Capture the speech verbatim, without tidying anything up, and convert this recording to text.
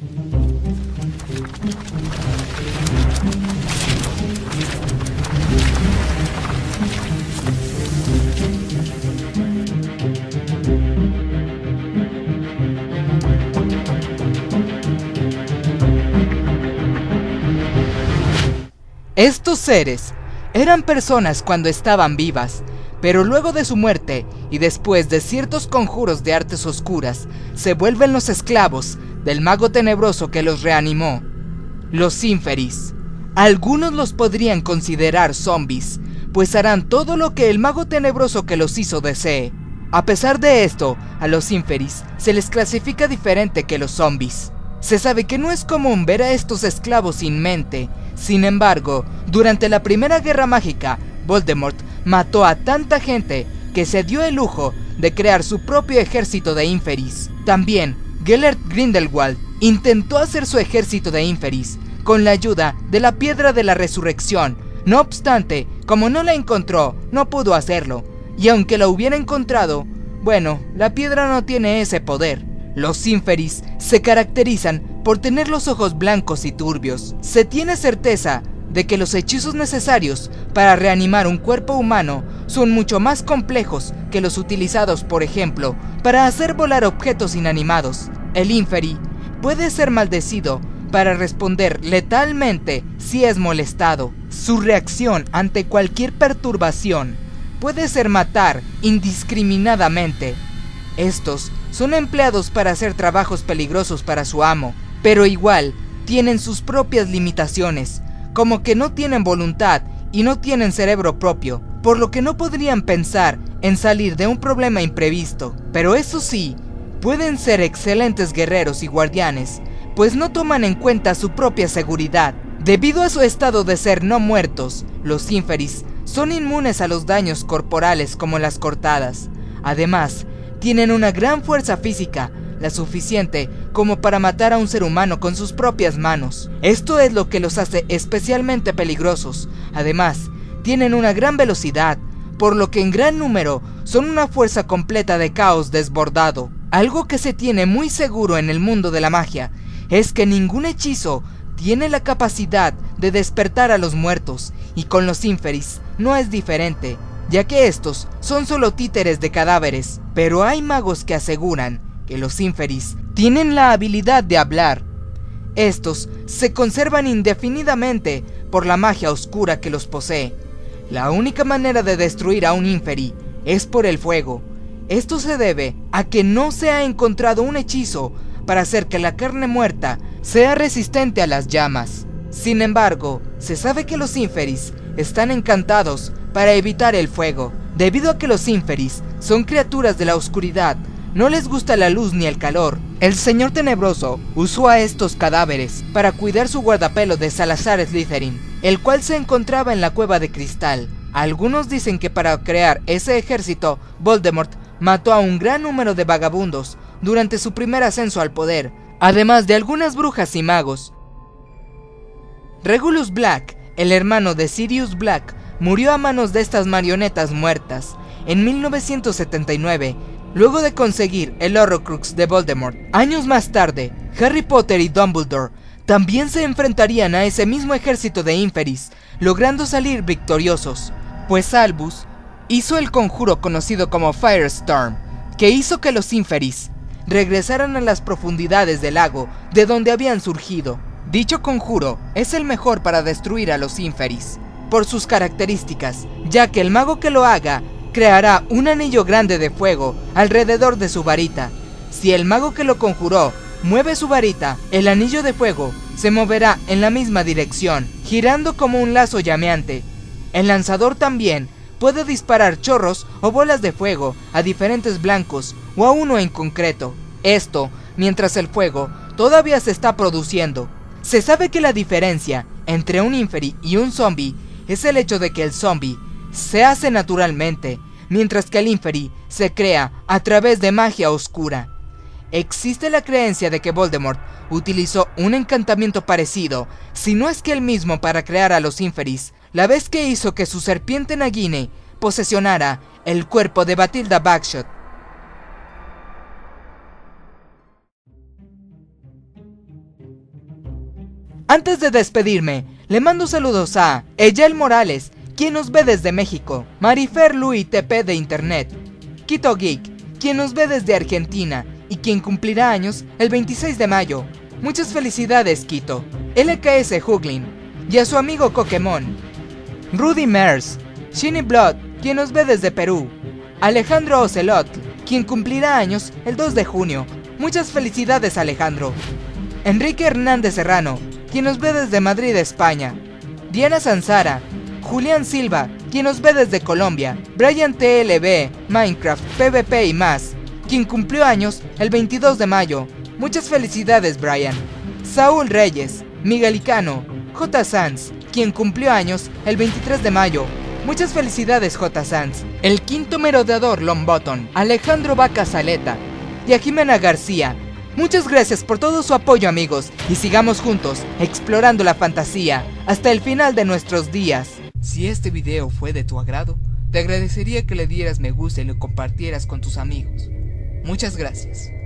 Estos seres eran personas cuando estaban vivas, pero luego de su muerte y después de ciertos conjuros de artes oscuras, se vuelven los esclavos del mago tenebroso que los reanimó, los Inferis. Algunos los podrían considerar zombies, pues harán todo lo que el mago tenebroso que los hizo desee. A pesar de esto, a los Inferis se les clasifica diferente que los zombies. Se sabe que no es común ver a estos esclavos sin mente. Sin embargo, durante la Primera Guerra Mágica, Voldemort mató a tanta gente que se dio el lujo de crear su propio ejército de Inferis. También, Gellert Grindelwald intentó hacer su ejército de Inferis con la ayuda de la Piedra de la Resurrección. No obstante, como no la encontró, no pudo hacerlo. Y aunque la hubiera encontrado, bueno, la piedra no tiene ese poder. Los Inferis se caracterizan por tener los ojos blancos y turbios. Se tiene certeza de que los hechizos necesarios para reanimar un cuerpo humano son mucho más complejos que los utilizados, por ejemplo, para hacer volar objetos inanimados. El Inferi puede ser maldecido para responder letalmente si es molestado. Su reacción ante cualquier perturbación puede ser matar indiscriminadamente. Estos son empleados para hacer trabajos peligrosos para su amo, pero igual tienen sus propias limitaciones, como que no tienen voluntad y no tienen cerebro propio, por lo que no podrían pensar en salir de un problema imprevisto. Pero eso sí, pueden ser excelentes guerreros y guardianes, pues no toman en cuenta su propia seguridad. Debido a su estado de ser no muertos, los Inferis son inmunes a los daños corporales como las cortadas. Además, tienen una gran fuerza física, la suficiente como para matar a un ser humano con sus propias manos. Esto es lo que los hace especialmente peligrosos. Además, tienen una gran velocidad, por lo que en gran número son una fuerza completa de caos desbordado. Algo que se tiene muy seguro en el mundo de la magia es que ningún hechizo tiene la capacidad de despertar a los muertos, y con los Inferis no es diferente, ya que estos son solo títeres de cadáveres. Pero hay magos que aseguran que los Inferis tienen la habilidad de hablar. Estos se conservan indefinidamente por la magia oscura que los posee. La única manera de destruir a un Inferi es por el fuego. Esto se debe a que no se ha encontrado un hechizo para hacer que la carne muerta sea resistente a las llamas. Sin embargo, se sabe que los Inferis están encantados para evitar el fuego. Debido a que los Inferis son criaturas de la oscuridad, no les gusta la luz ni el calor. El Señor Tenebroso usó a estos cadáveres para cuidar su guardapelo de Salazar Slytherin, el cual se encontraba en la Cueva de Cristal. Algunos dicen que para crear ese ejército, Voldemort mató a un gran número de vagabundos durante su primer ascenso al poder, además de algunas brujas y magos. Regulus Black, el hermano de Sirius Black, murió a manos de estas marionetas muertas en mil novecientos setenta y nueve, luego de conseguir el Horrocrux de Voldemort. Años más tarde, Harry Potter y Dumbledore también se enfrentarían a ese mismo ejército de Inferis, logrando salir victoriosos, pues Albus hizo el conjuro conocido como Firestorm, que hizo que los Inferis regresaran a las profundidades del lago de donde habían surgido. Dicho conjuro es el mejor para destruir a los Inferis, por sus características, ya que el mago que lo haga creará un anillo grande de fuego alrededor de su varita. Si el mago que lo conjuró mueve su varita, el anillo de fuego se moverá en la misma dirección, girando como un lazo llameante. El lanzador también puede disparar chorros o bolas de fuego a diferentes blancos o a uno en concreto. Esto mientras el fuego todavía se está produciendo. Se sabe que la diferencia entre un Inferi y un zombie es el hecho de que el zombie se hace naturalmente, mientras que el Inferi se crea a través de magia oscura. Existe la creencia de que Voldemort utilizó un encantamiento parecido, si no es que el mismo, para crear a los Inferis, la vez que hizo que su serpiente Nagini posesionara el cuerpo de Bathilda Antes de despedirme, le mando saludos a Eyel Morales, quien nos ve desde México, Marifer Lui T P de Internet, Quito Geek, quien nos ve desde Argentina y quien cumplirá años el veintiséis de mayo. Muchas felicidades, Quito. L K S Huglin y a su amigo Pokémon, Rudy Mers, Shinny Blood, quien nos ve desde Perú, Alejandro Ocelot, quien cumplirá años el dos de junio. Muchas felicidades, Alejandro. Enrique Hernández Serrano, quien nos ve desde Madrid, España, Diana Sansara, Julián Silva, quien nos ve desde Colombia, Brian T L B, Minecraft, P V P y más, quien cumplió años el veintidós de mayo. Muchas felicidades, Brian. Saúl Reyes, Miguelicano, J. Sanz, quien cumplió años el veintitrés de mayo. Muchas felicidades, J. Sanz. El quinto merodeador Longbottom, Alejandro Vaca Saleta y a Jimena García. Muchas gracias por todo su apoyo, amigos, y sigamos juntos explorando la fantasía hasta el final de nuestros días. Si este video fue de tu agrado, te agradecería que le dieras me gusta y lo compartieras con tus amigos. Muchas gracias.